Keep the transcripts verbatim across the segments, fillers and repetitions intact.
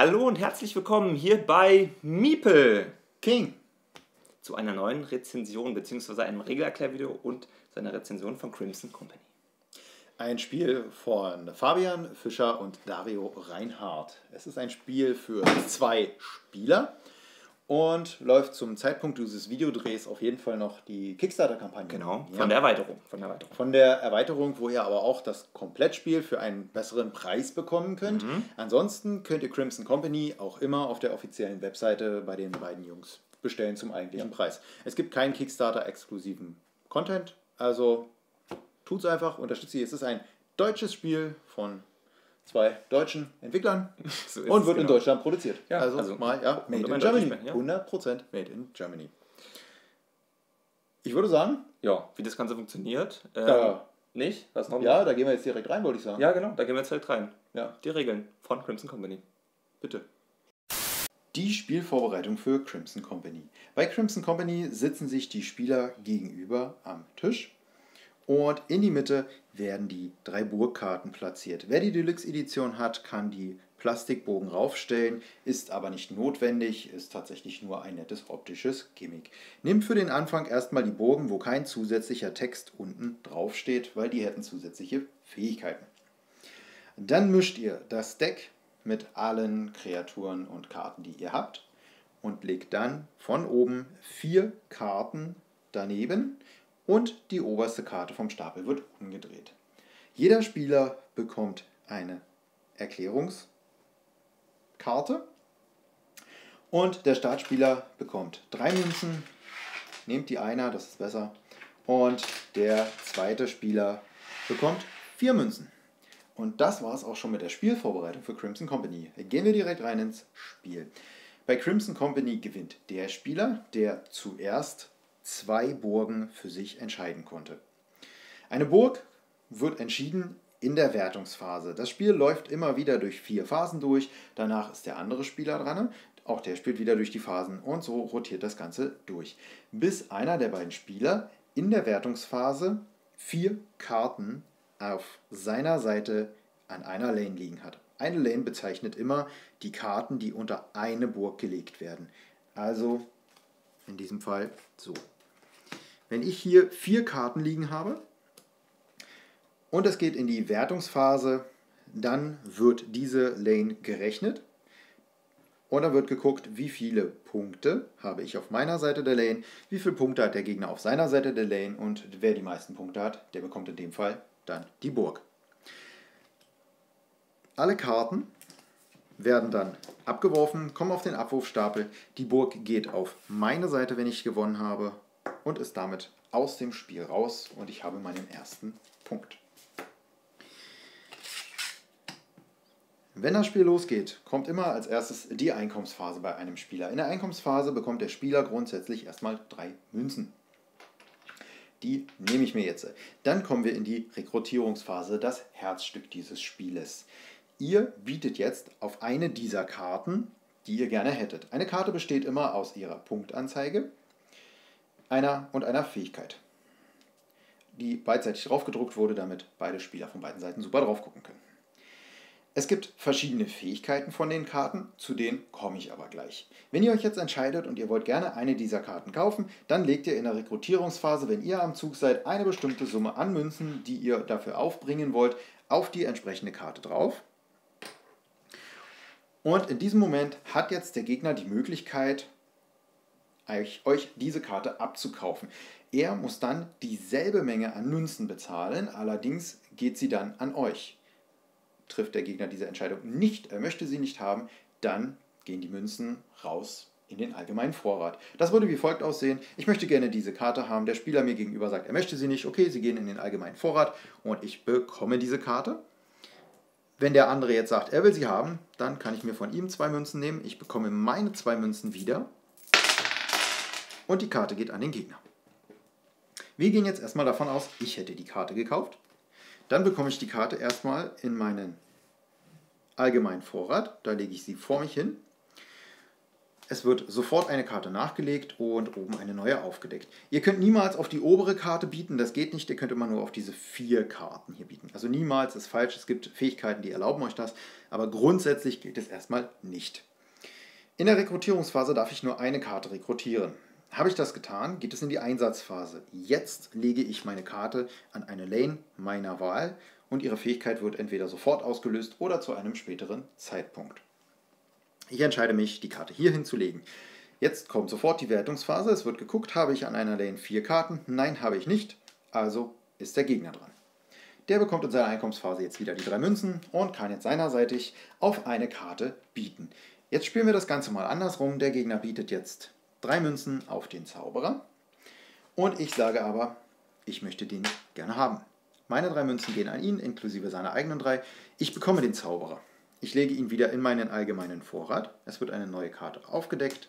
Hallo und herzlich willkommen hier bei Meeple King zu einer neuen Rezension bzw. einem Regelerklärvideo und seiner Rezension von Crimson Company. Ein Spiel von Fabian Fischer und Dario Reinhardt. Es ist ein Spiel für zwei Spieler und läuft zum Zeitpunkt dieses Videodrehs auf jeden Fall noch die Kickstarter-Kampagne. Genau, ja. von der Erweiterung. Von der Erweiterung. Von der Erweiterung, wo ihr aber auch das Komplettspiel für einen besseren Preis bekommen könnt. Mhm. Ansonsten könnt ihr Crimson Company auch immer auf der offiziellen Webseite bei den beiden Jungs bestellen zum eigentlichen ja. Preis. Es gibt keinen Kickstarter-exklusiven Content, also tut's einfach, unterstützt sie. Es ist ein deutsches Spiel von zwei deutschen Entwicklern so und wird genau. in Deutschland produziert. Ja, also, also mal, ja, made in Germany. Ja. hundert Prozent made in Germany. Ich würde sagen... Ja, wie das Ganze funktioniert. Ähm, ja. Nicht? Was noch ja, noch? da gehen wir jetzt direkt rein, wollte ich sagen. Ja, genau, da gehen wir jetzt direkt rein. Ja. Die Regeln von Crimson Company. Bitte. Die Spielvorbereitung für Crimson Company. Bei Crimson Company sitzen sich die Spieler gegenüber am Tisch und in die Mitte werden die drei Burgkarten platziert. Wer die Deluxe-Edition hat, kann die Plastikbogen raufstellen, ist aber nicht notwendig, ist tatsächlich nur ein nettes optisches Gimmick. Nehmt für den Anfang erstmal die Bogen, wo kein zusätzlicher Text unten drauf steht, weil die hätten zusätzliche Fähigkeiten. Dann mischt ihr das Deck mit allen Kreaturen und Karten, die ihr habt und legt dann von oben vier Karten daneben und die oberste Karte vom Stapel wird umgedreht. Jeder Spieler bekommt eine Erklärungskarte und der Startspieler bekommt drei Münzen, nehmt die einer, das ist besser, und der zweite Spieler bekommt vier Münzen. Und das war es auch schon mit der Spielvorbereitung für Crimson Company. Gehen wir direkt rein ins Spiel. Bei Crimson Company gewinnt der Spieler, der zuerst zwei Burgen für sich entscheiden konnte. Eine Burg wird entschieden in der Wertungsphase. Das Spiel läuft immer wieder durch vier Phasen durch, danach ist der andere Spieler dran, auch der spielt wieder durch die Phasen und so rotiert das Ganze durch. Bis einer der beiden Spieler in der Wertungsphase vier Karten auf seiner Seite an einer Lane liegen hat. Eine Lane bezeichnet immer die Karten, die unter eine Burg gelegt werden. Also in diesem Fall so. Wenn ich hier vier Karten liegen habe und es geht in die Wertungsphase, dann wird diese Lane gerechnet und dann wird geguckt, wie viele Punkte habe ich auf meiner Seite der Lane, wie viele Punkte hat der Gegner auf seiner Seite der Lane und wer die meisten Punkte hat, der bekommt in dem Fall dann die Burg. Alle Karten werden dann abgeworfen, kommen auf den Abwurfstapel. Die Burg geht auf meine Seite, wenn ich gewonnen habe, und ist damit aus dem Spiel raus und ich habe meinen ersten Punkt. Wenn das Spiel losgeht, kommt immer als erstes die Einkommensphase bei einem Spieler. In der Einkommensphase bekommt der Spieler grundsätzlich erstmal drei Münzen. Die nehme ich mir jetzt. Dann kommen wir in die Rekrutierungsphase, das Herzstück dieses Spieles. Ihr bietet jetzt auf eine dieser Karten, die ihr gerne hättet. Eine Karte besteht immer aus ihrer Punktanzeige, einer und einer Fähigkeit, die beidseitig draufgedruckt wurde, damit beide Spieler von beiden Seiten super drauf gucken können. Es gibt verschiedene Fähigkeiten von den Karten, zu denen komme ich aber gleich. Wenn ihr euch jetzt entscheidet und ihr wollt gerne eine dieser Karten kaufen, dann legt ihr in der Rekrutierungsphase, wenn ihr am Zug seid, eine bestimmte Summe an Münzen, die ihr dafür aufbringen wollt, auf die entsprechende Karte drauf. Und in diesem Moment hat jetzt der Gegner die Möglichkeit, euch, euch diese Karte abzukaufen. Er muss dann dieselbe Menge an Münzen bezahlen, allerdings geht sie dann an euch. Trifft der Gegner diese Entscheidung nicht, er möchte sie nicht haben, dann gehen die Münzen raus in den allgemeinen Vorrat. Das würde wie folgt aussehen: Ich möchte gerne diese Karte haben, der Spieler mir gegenüber sagt, er möchte sie nicht, okay, sie gehen in den allgemeinen Vorrat und ich bekomme diese Karte. Wenn der andere jetzt sagt, er will sie haben, dann kann ich mir von ihm zwei Münzen nehmen, ich bekomme meine zwei Münzen wieder und die Karte geht an den Gegner. Wir gehen jetzt erstmal davon aus, ich hätte die Karte gekauft. Dann bekomme ich die Karte erstmal in meinen allgemeinen Vorrat. Da lege ich sie vor mich hin. Es wird sofort eine Karte nachgelegt und oben eine neue aufgedeckt. Ihr könnt niemals auf die obere Karte bieten, das geht nicht, ihr könnt immer nur auf diese vier Karten hier bieten. Also niemals ist falsch, es gibt Fähigkeiten, die erlauben euch das, aber grundsätzlich gilt es erstmal nicht. In der Rekrutierungsphase darf ich nur eine Karte rekrutieren. Habe ich das getan, geht es in die Einsatzphase. Jetzt lege ich meine Karte an eine Lane meiner Wahl und ihre Fähigkeit wird entweder sofort ausgelöst oder zu einem späteren Zeitpunkt. Ich entscheide mich, die Karte hier hinzulegen. Jetzt kommt sofort die Wertungsphase. Es wird geguckt, habe ich an einer Lane vier Karten? Nein, habe ich nicht. Also ist der Gegner dran. Der bekommt in seiner Einkommensphase jetzt wieder die drei Münzen und kann jetzt seinerseitig auf eine Karte bieten. Jetzt spielen wir das Ganze mal andersrum. Der Gegner bietet jetzt drei Münzen auf den Zauberer. Und ich sage aber, ich möchte den gerne haben. Meine drei Münzen gehen an ihn, inklusive seiner eigenen drei. Ich bekomme den Zauberer. Ich lege ihn wieder in meinen allgemeinen Vorrat. Es wird eine neue Karte aufgedeckt.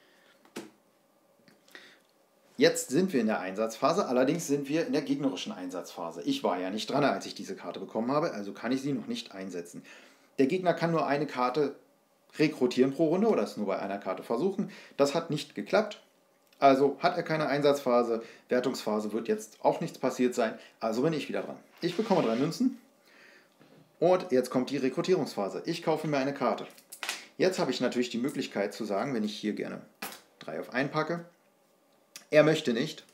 Jetzt sind wir in der Einsatzphase, allerdings sind wir in der gegnerischen Einsatzphase. Ich war ja nicht dran, als ich diese Karte bekommen habe, also kann ich sie noch nicht einsetzen. Der Gegner kann nur eine Karte rekrutieren pro Runde oder es nur bei einer Karte versuchen. Das hat nicht geklappt. Also hat er keine Einsatzphase, Wertungsphase wird jetzt auch nichts passiert sein, also bin ich wieder dran. Ich bekomme drei Münzen. Und jetzt kommt die Rekrutierungsphase. Ich kaufe mir eine Karte. Jetzt habe ich natürlich die Möglichkeit zu sagen, wenn ich hier gerne drei auf einen packe, er möchte nicht.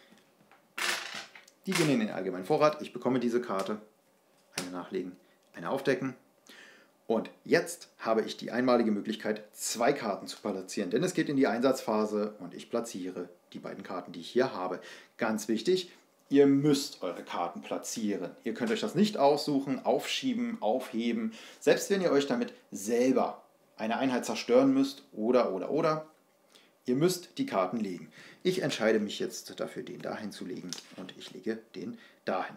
Die gehen in den allgemeinen Vorrat. Ich bekomme diese Karte. Eine nachlegen, eine aufdecken. Und jetzt habe ich die einmalige Möglichkeit, zwei Karten zu platzieren. Denn es geht in die Einsatzphase und ich platziere die beiden Karten, die ich hier habe. Ganz wichtig. Ihr müsst eure Karten platzieren. Ihr könnt euch das nicht aussuchen, aufschieben, aufheben. Selbst wenn ihr euch damit selber eine Einheit zerstören müsst oder, oder, oder. Ihr müsst die Karten legen. Ich entscheide mich jetzt dafür, den dahin zu legen und ich lege den dahin.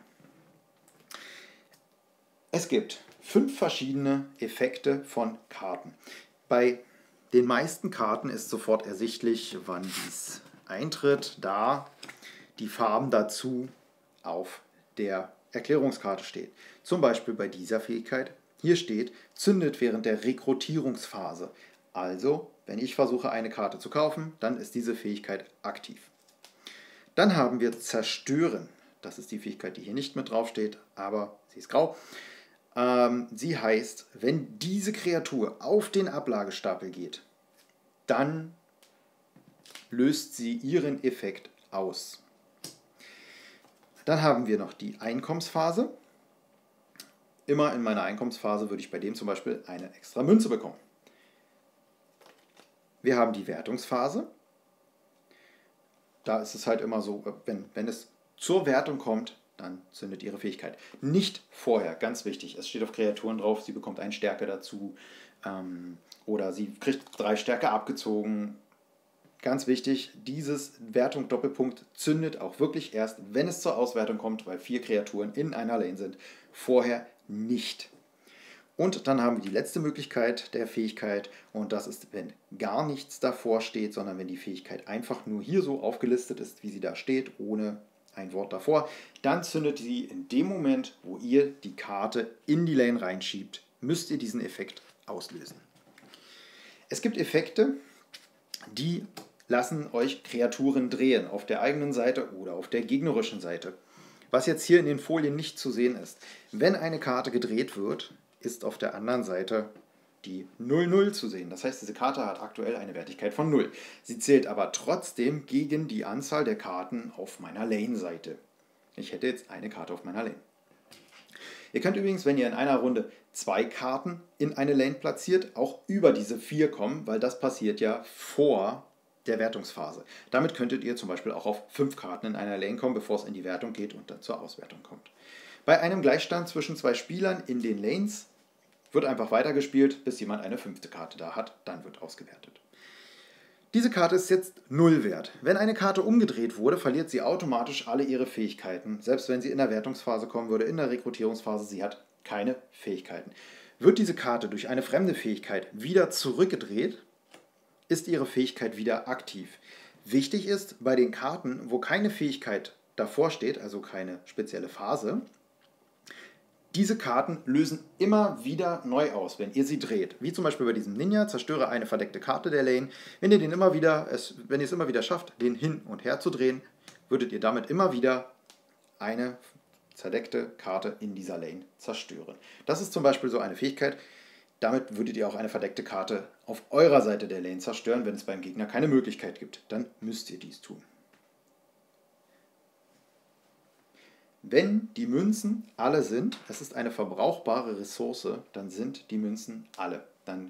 Es gibt fünf verschiedene Effekte von Karten. Bei den meisten Karten ist sofort ersichtlich, wann dies eintritt, da die Farben dazu auf der Erklärungskarte stehen. Zum Beispiel bei dieser Fähigkeit. Hier steht, zündet während der Rekrutierungsphase. Also, wenn ich versuche, eine Karte zu kaufen, dann ist diese Fähigkeit aktiv. Dann haben wir zerstören. Das ist die Fähigkeit, die hier nicht mit drauf steht, aber sie ist grau. Ähm, sie heißt, wenn diese Kreatur auf den Ablagestapel geht, dann löst sie ihren Effekt aus. Dann haben wir noch die Einkommensphase. Immer in meiner Einkommensphase würde ich bei dem zum Beispiel eine extra Münze bekommen. Wir haben die Wertungsphase. Da ist es halt immer so, wenn, wenn es zur Wertung kommt, dann zündet ihre Fähigkeit. Nicht vorher, ganz wichtig. Es steht auf Kreaturen drauf, sie bekommt eine Stärke dazu ähm, oder sie kriegt drei Stärke abgezogen. Ganz wichtig, dieses Wertung Doppelpunkt zündet auch wirklich erst, wenn es zur Auswertung kommt, weil vier Kreaturen in einer Lane sind. Vorher nicht. Und dann haben wir die letzte Möglichkeit der Fähigkeit und das ist, wenn gar nichts davor steht, sondern wenn die Fähigkeit einfach nur hier so aufgelistet ist, wie sie da steht, ohne ein Wort davor, dann zündet sie in dem Moment, wo ihr die Karte in die Lane reinschiebt, müsst ihr diesen Effekt auslösen. Es gibt Effekte, die lassen euch Kreaturen drehen, auf der eigenen Seite oder auf der gegnerischen Seite. Was jetzt hier in den Folien nicht zu sehen ist. Wenn eine Karte gedreht wird, ist auf der anderen Seite die null null zu sehen. Das heißt, diese Karte hat aktuell eine Wertigkeit von null. Sie zählt aber trotzdem gegen die Anzahl der Karten auf meiner Lane-Seite. Ich hätte jetzt eine Karte auf meiner Lane. Ihr könnt übrigens, wenn ihr in einer Runde zwei Karten in eine Lane platziert, auch über diese vier kommen, weil das passiert ja vor der Wertungsphase. Damit könntet ihr zum Beispiel auch auf fünf Karten in einer Lane kommen, bevor es in die Wertung geht und dann zur Auswertung kommt. Bei einem Gleichstand zwischen zwei Spielern in den Lanes wird einfach weitergespielt, bis jemand eine fünfte Karte da hat, dann wird ausgewertet. Diese Karte ist jetzt null wert. Wenn eine Karte umgedreht wurde, verliert sie automatisch alle ihre Fähigkeiten, selbst wenn sie in der Wertungsphase kommen würde, in der Rekrutierungsphase, sie hat keine Fähigkeiten. Wird diese Karte durch eine fremde Fähigkeit wieder zurückgedreht, ist ihre Fähigkeit wieder aktiv. Wichtig ist, bei den Karten, wo keine Fähigkeit davor steht, also keine spezielle Phase, Diese Karten lösen immer wieder neu aus, wenn ihr sie dreht. Wie zum Beispiel bei diesem Ninja, zerstöre eine verdeckte Karte der Lane. Wenn ihr den immer wieder, es, wenn ihr es immer wieder schafft, den hin und her zu drehen, würdet ihr damit immer wieder eine zerdeckte Karte in dieser Lane zerstören. Das ist zum Beispiel so eine Fähigkeit. Damit würdet ihr auch eine verdeckte Karte auf eurer Seite der Lane zerstören, wenn es beim Gegner keine Möglichkeit gibt. Dann müsst ihr dies tun. Wenn die Münzen alle sind, es ist eine verbrauchbare Ressource, dann sind die Münzen alle. Dann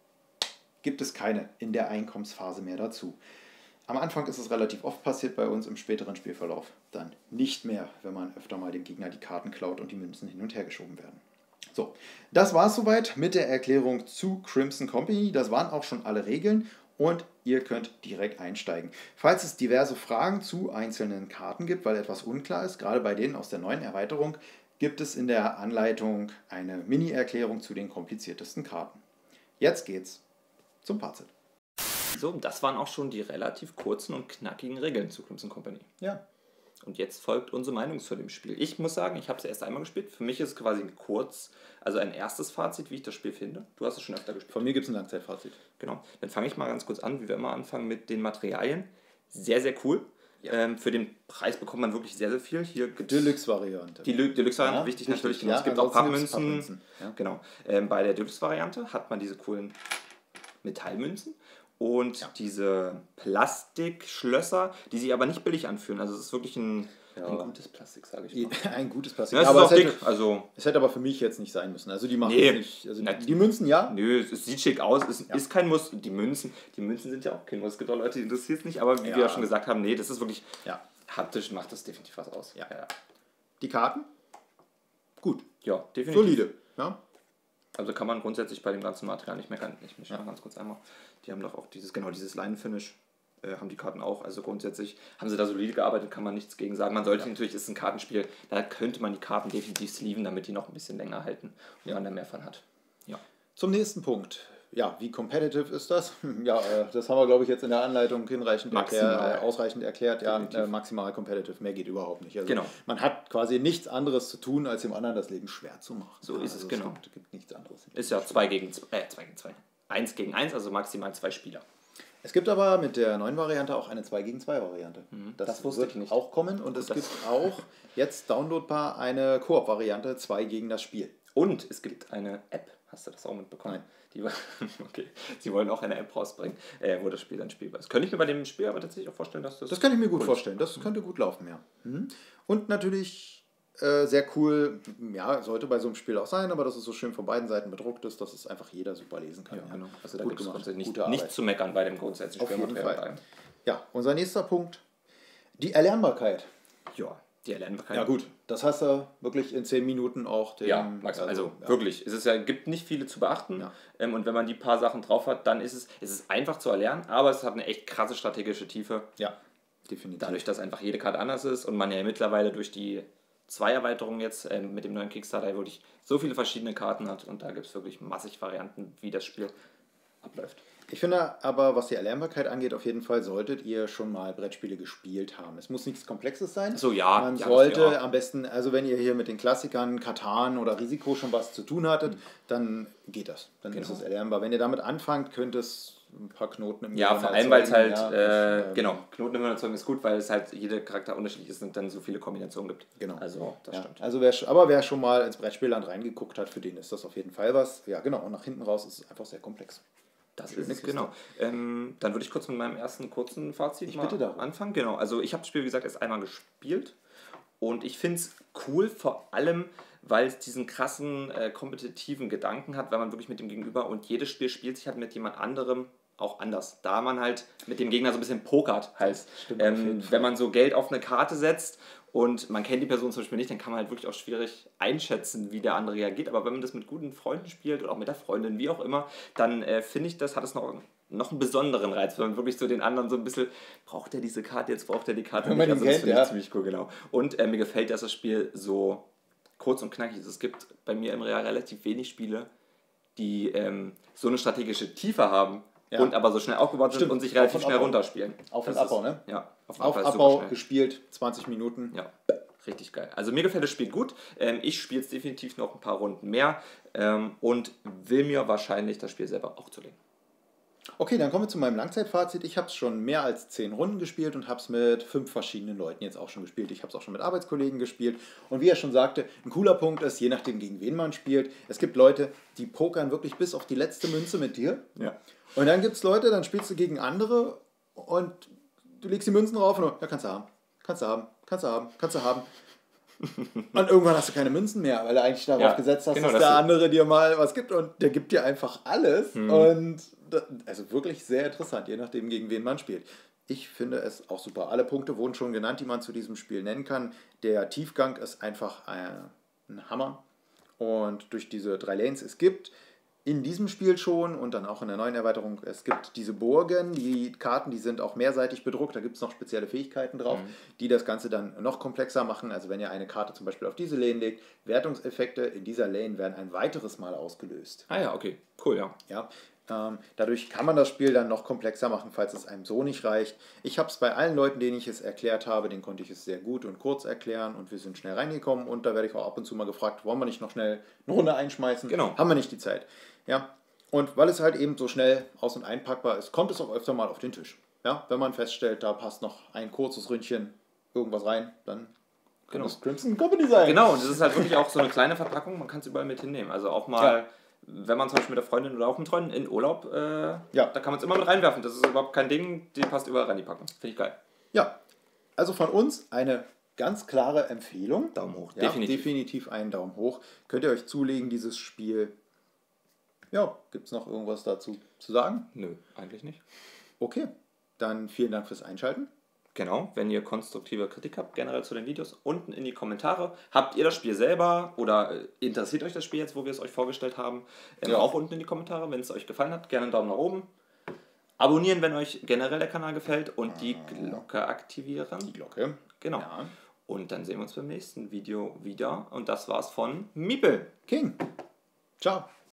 gibt es keine in der Einkommensphase mehr dazu. Am Anfang ist es relativ oft passiert bei uns, im späteren Spielverlauf dann nicht mehr, wenn man öfter mal dem Gegner die Karten klaut und die Münzen hin und her geschoben werden. So, das war es soweit mit der Erklärung zu Crimson Company. Das waren auch schon alle Regeln. Und ihr könnt direkt einsteigen. Falls es diverse Fragen zu einzelnen Karten gibt, weil etwas unklar ist, gerade bei denen aus der neuen Erweiterung, gibt es in der Anleitung eine Mini-Erklärung zu den kompliziertesten Karten. Jetzt geht's zum Fazit. So, das waren auch schon die relativ kurzen und knackigen Regeln zu Crimson Company. Ja. Und jetzt folgt unsere Meinung zu dem Spiel. Ich muss sagen, ich habe es erst einmal gespielt. Für mich ist es quasi ein kurz, also ein erstes Fazit, wie ich das Spiel finde. Du hast es schon öfter gespielt. Von mir gibt es ein Langzeitfazit. Genau. Dann fange ich mal ganz kurz an, wie wir immer anfangen, mit den Materialien. Sehr, sehr cool. Ja. Ähm, für den Preis bekommt man wirklich sehr, sehr viel. Hier gibt's Deluxe-Variante. Die Deluxe-Variante, ja, wichtig richtig. natürlich. Genau. Ja, es gibt auch Pappmünzen. Pappmünzen. Ja. Genau. Ähm, bei der Deluxe-Variante hat man diese coolen Metallmünzen. Und ja. diese Plastikschlösser, die sich aber nicht billig anfühlen. Also es ist wirklich ein, ja. ein gutes Plastik, sage ich mal. Ein gutes Plastik. Ja, es aber ist auch es dick. Hätte, also es hätte aber für mich jetzt nicht sein müssen. Also die machen nee. es nicht. Also die, die Münzen, ja? Nö, es sieht schick aus. Es ja. ist kein Muss. Die Münzen, die Münzen sind ja auch kein Muss. Es gibt auch Leute, die interessiert es nicht. Aber wie ja. wir ja schon gesagt haben, nee, das ist wirklich... Ja. Haptisch macht das definitiv was aus. Ja. Ja. Die Karten? Gut. Ja, definitiv. Solide. Ja. Also kann man grundsätzlich bei dem ganzen Material nicht meckern. Ich mich ja. ganz kurz einmal. Die haben doch auch dieses, genau, dieses Line-Finish. Haben die Karten auch, also grundsätzlich haben sie da solide gearbeitet, kann man nichts gegen sagen. Man sollte ja. natürlich, es ist ein Kartenspiel, da könnte man die Karten definitiv sleeven, damit die noch ein bisschen länger halten und ja. man da mehr von hat. Ja. Zum nächsten Punkt. Ja, wie competitive ist das? Ja, äh, das haben wir, glaube ich, jetzt in der Anleitung hinreichend erklär, äh, ausreichend erklärt. Ja, äh, maximal competitive, mehr geht überhaupt nicht. Also genau. Man hat quasi nichts anderes zu tun, als dem anderen das Leben schwer zu machen. So ist also es, genau. Es gibt, gibt nichts anderes. Ist ja zwei gegen zwei, äh, zwei gegen zwei. eins gegen eins, also maximal zwei Spieler. Es gibt aber mit der neuen Variante auch eine zwei gegen zwei Variante. Mhm, das, das wusste wird ich nicht. Auch kommen und das es gibt auch jetzt downloadbar eine Koop-Variante, zwei gegen das Spiel. Und es gibt eine App, hast du das auch mitbekommen? Nein. Die, okay, sie wollen auch eine App rausbringen, äh, wo das Spiel dann spielbar ist. Könnte ich mir bei dem Spiel aber tatsächlich auch vorstellen, dass das... Das kann ich mir gut vorstellen, das könnte gut laufen, ja. Mhm. Und natürlich... Äh, sehr cool, ja, sollte bei so einem Spiel auch sein, aber dass es so schön von beiden Seiten bedruckt ist, dass es einfach jeder super lesen kann. Ja, ja. Genau. Also da gut gibt es grundsätzlich nicht, nicht zu meckern bei dem grundsätzlichen Spielmaterial. Ja, unser nächster Punkt, die Erlernbarkeit. Ja, die Erlernbarkeit. Ja gut, das hast du wirklich in zehn Minuten auch. Den, ja, Max, also, also ja. wirklich, es ist ja, gibt nicht viele zu beachten ja. ähm, und wenn man die paar Sachen drauf hat, dann ist es, es ist einfach zu erlernen, aber es hat eine echt krasse strategische Tiefe. Ja, definitiv. Dadurch, dass einfach jede Karte anders ist und man ja mittlerweile durch die zwei Erweiterungen jetzt äh, mit dem neuen Kickstarter wirklich so viele verschiedene Karten hat und da gibt es wirklich massig Varianten, wie das Spiel abläuft. Ich finde aber, was die Erlernbarkeit angeht, auf jeden Fall solltet ihr schon mal Brettspiele gespielt haben. Es muss nichts Komplexes sein. So, ja. Man ja, sollte am besten, also wenn ihr hier mit den Klassikern Katan oder Risiko schon was zu tun hattet, mhm. dann geht das. Dann genau. ist es erlernbar. Wenn ihr damit anfangt, könnt es ein paar Knoten im Ja, Gehirn vor allem, weil es halt, ja, äh, ähm, genau, Knoten im Gehirn erzeugen ist gut, weil es halt jeder Charakter unterschiedlich ist und dann so viele Kombinationen gibt. Genau. Also, das ja, stimmt. Also wer, aber wer schon mal ins Brettspielland reingeguckt hat, für den ist das auf jeden Fall was. Ja, genau. Und nach hinten raus ist es einfach sehr komplex. Das Schöne ist es, genau. Ähm, dann würde ich kurz mit meinem ersten kurzen Fazit ich mal bitte anfangen. Genau, also ich habe das Spiel, wie gesagt, erst einmal gespielt und ich finde es cool, vor allem, weil es diesen krassen, äh, kompetitiven Gedanken hat, weil man wirklich mit dem Gegenüber und jedes Spiel spielt sich halt mit jemand anderem auch anders. Da man halt mit dem Gegner so ein bisschen pokert halt. Stimmt, ähm, wenn man so Geld auf eine Karte setzt und man kennt die Person zum Beispiel nicht, dann kann man halt wirklich auch schwierig einschätzen, wie der andere reagiert. Aber wenn man das mit guten Freunden spielt oder auch mit der Freundin, wie auch immer, dann äh, finde ich, das hat es noch, noch einen besonderen Reiz, wenn man wirklich so den anderen so ein bisschen, braucht er diese Karte, jetzt braucht er die Karte wenn nicht. Man also kennt, das finde ich ja. ziemlich cool, genau. Und äh, mir gefällt, dass das Spiel so kurz und knackig ist. Es gibt bei mir im Real relativ wenig Spiele, die ähm, so eine strategische Tiefe haben. Ja. Und aber so schnell aufgebaut sind und sich relativ schnell runterspielen. Auf und Abbau, ne? Ja, auf, auf Abbau gespielt, zwanzig Minuten. Ja. Richtig geil. Also mir gefällt das Spiel gut. Ähm, ich spiele es definitiv noch ein paar Runden mehr ähm, und will mir wahrscheinlich das Spiel selber auch zulegen. Okay, dann kommen wir zu meinem Langzeitfazit. Ich habe es schon mehr als zehn Runden gespielt und habe es mit fünf verschiedenen Leuten jetzt auch schon gespielt. Ich habe es auch schon mit Arbeitskollegen gespielt. Und wie er schon sagte, ein cooler Punkt ist, je nachdem gegen wen man spielt, es gibt Leute, die pokern wirklich bis auf die letzte Münze mit dir. Ja. Und dann gibt es Leute, dann spielst du gegen andere und du legst die Münzen drauf und ja, kannst du haben, kannst du haben, kannst du haben, kannst du haben. Und irgendwann hast du keine Münzen mehr, weil du eigentlich darauf Ja, gesetzt hast, genau, dass das der ist- andere dir mal was gibt und der gibt dir einfach alles. Hm. Und da, also wirklich sehr interessant, je nachdem gegen wen man spielt. Ich finde es auch super. Alle Punkte wurden schon genannt, die man zu diesem Spiel nennen kann. Der Tiefgang ist einfach äh, ein Hammer. Und durch diese drei Lanes, es gibt in diesem Spiel schon und dann auch in der neuen Erweiterung, es gibt diese Burgen, die Karten, die sind auch mehrseitig bedruckt, da gibt es noch spezielle Fähigkeiten drauf, Mhm. die das Ganze dann noch komplexer machen. Also wenn ihr eine Karte zum Beispiel auf diese Lane legt, Wertungseffekte in dieser Lane werden ein weiteres Mal ausgelöst. Ah ja, okay. Cool, ja. Ja, ähm, dadurch kann man das Spiel dann noch komplexer machen, falls es einem so nicht reicht. Ich habe es bei allen Leuten, denen ich es erklärt habe, denen konnte ich es sehr gut und kurz erklären und wir sind schnell reingekommen und da werde ich auch ab und zu mal gefragt, wollen wir nicht noch schnell eine Runde einschmeißen? Genau. Haben wir nicht die Zeit. Ja, und weil es halt eben so schnell aus- und einpackbar ist, kommt es auch öfter mal auf den Tisch. Ja, wenn man feststellt, da passt noch ein kurzes Ründchen irgendwas rein, dann kann Genau. das Crimson Company sein. Genau, und das ist halt wirklich auch so eine kleine Verpackung, man kann es überall mit hinnehmen. Also auch mal, Ja. wenn man zum Beispiel mit der Freundin oder auch mit Freunden in Urlaub, äh, Ja. da kann man es immer mit reinwerfen. Das ist überhaupt kein Ding, die passt überall rein, die Packung. Finde ich geil. Ja, also von uns eine ganz klare Empfehlung. Daumen hoch, Ja, definitiv. definitiv einen Daumen hoch. Könnt ihr euch zulegen, dieses Spiel. Ja, gibt es noch irgendwas dazu zu sagen? Nö, eigentlich nicht. Okay, dann vielen Dank fürs Einschalten. Genau, wenn ihr konstruktive Kritik habt, generell zu den Videos, unten in die Kommentare. Habt ihr das Spiel selber oder äh, interessiert euch das Spiel jetzt, wo wir es euch vorgestellt haben? Ähm, Ja. Auch unten in die Kommentare, wenn es euch gefallen hat, gerne einen Daumen nach oben. Abonnieren, wenn euch generell der Kanal gefällt und die Glocke aktivieren. Die Glocke. Genau. Ja. Und dann sehen wir uns beim nächsten Video wieder. Und das war's von Miepel. King. Ciao.